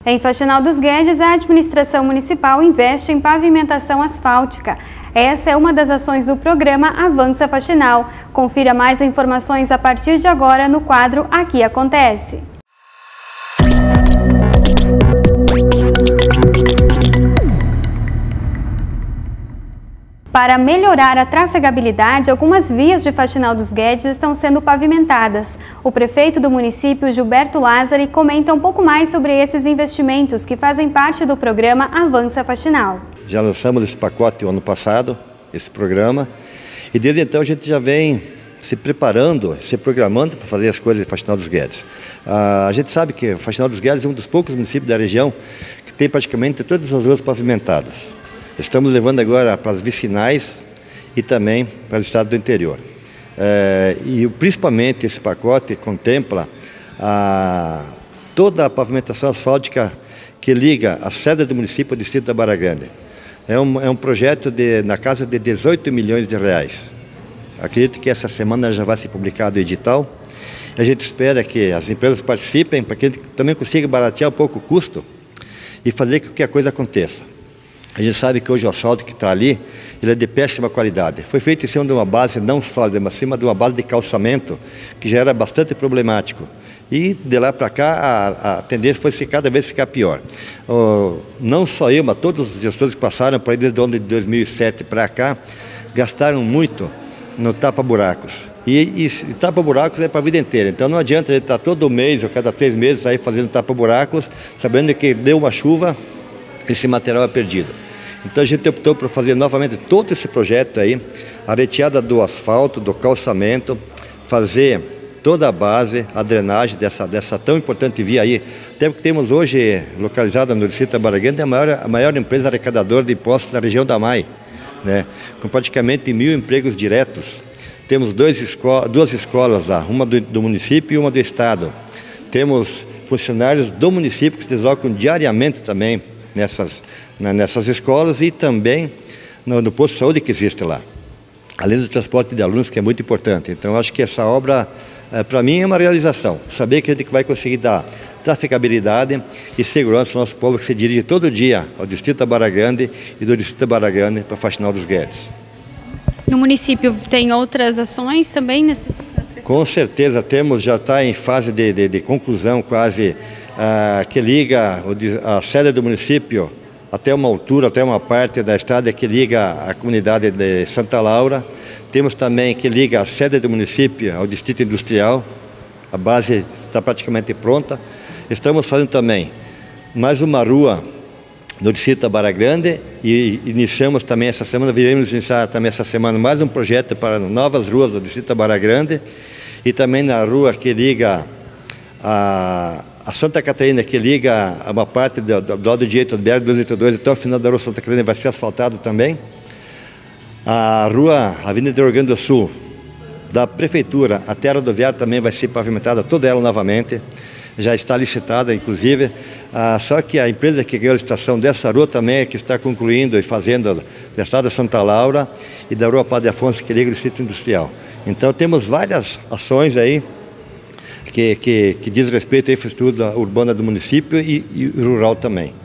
Em Faxinal dos Guedes, a administração municipal investe em pavimentação asfáltica. Essa é uma das ações do programa Avança Faxinal. Confira mais informações a partir de agora no quadro Aqui Acontece. Para melhorar a trafegabilidade, algumas vias de Faxinal dos Guedes estão sendo pavimentadas. O prefeito do município, Gilberto Lázari, comenta um pouco mais sobre esses investimentos que fazem parte do programa Avança Faxinal. Já lançamos esse pacote o ano passado, esse programa, e desde então a gente já vem se preparando, se programando para fazer as coisas de Faxinal dos Guedes. A gente sabe que Faxinal dos Guedes é um dos poucos municípios da região que tem praticamente todas as ruas pavimentadas. Estamos levando agora para as vicinais e também para o estado do interior. E principalmente esse pacote contempla toda a pavimentação asfáltica que liga a sede do município ao distrito da Barra Grande. É um projeto na casa de 18 milhões de reais. Acredito que essa semana já vai ser publicado o edital. A gente espera que as empresas participem para que a gente também consiga baratear um pouco o custo e fazer com que a coisa aconteça. A gente sabe que hoje o asfalto que está ali, ele é de péssima qualidade. Foi feito em cima de uma base não sólida, mas em cima de uma base de calçamento, que já era bastante problemático. E de lá para cá, a tendência foi cada vez ficar pior. Não só eu, mas todos os gestores que passaram por aí desde o ano de 2007 para cá, gastaram muito no tapa-buracos. E tapa-buracos é para a vida inteira. Então não adianta a gente estar todo mês ou cada 3 meses aí fazendo tapa-buracos, sabendo que deu uma chuva, esse material é perdido. Então a gente optou por fazer novamente todo esse projeto aí, a retirada do asfalto, do calçamento, fazer toda a base, a drenagem dessa tão importante via aí. Até porque temos hoje, localizada no distrito da Barra Grande, a maior empresa arrecadadora de impostos da região da MAI, né? Com praticamente 1.000 empregos diretos. Temos duas escolas lá, uma do município e uma do estado. Temos funcionários do município que se deslocam diariamente também nessas escolas e também no posto de saúde que existe lá, além do transporte de alunos, que é muito importante. Então acho que essa obra, para mim, é uma realização, saber que a gente vai conseguir dar trafegabilidade e segurança ao nosso povo que se dirige todo dia ao distrito da Barra Grande e do distrito da Barra Grande para Faxinal dos Guedes. No município tem outras ações também? Com certeza temos, já está em fase de conclusão quase, que liga a sede do município até uma altura, até uma parte da estrada que liga a comunidade de Santa Laura. Temos também que liga a sede do município ao distrito industrial. A base está praticamente pronta. Estamos fazendo também mais uma rua no distrito da Barra Grande e iniciamos também essa semana, viremos iniciar também essa semana mais um projeto para novas ruas do distrito da Barra Grande e também na rua que liga a Santa Catarina, que liga a uma parte do lado direito do BR-282 até o final da rua Santa Catarina, vai ser asfaltado também. A rua Avenida Rio Grande do Sul, da Prefeitura até a rodoviária também vai ser pavimentada, toda ela novamente. Já está licitada, inclusive. Só que a empresa que ganhou a licitação dessa rua também é que está concluindo e fazendo da estrada Santa Laura e da rua Padre Afonso, que liga o distrito industrial. Então temos várias ações aí que diz respeito à infraestrutura urbana do município e rural também.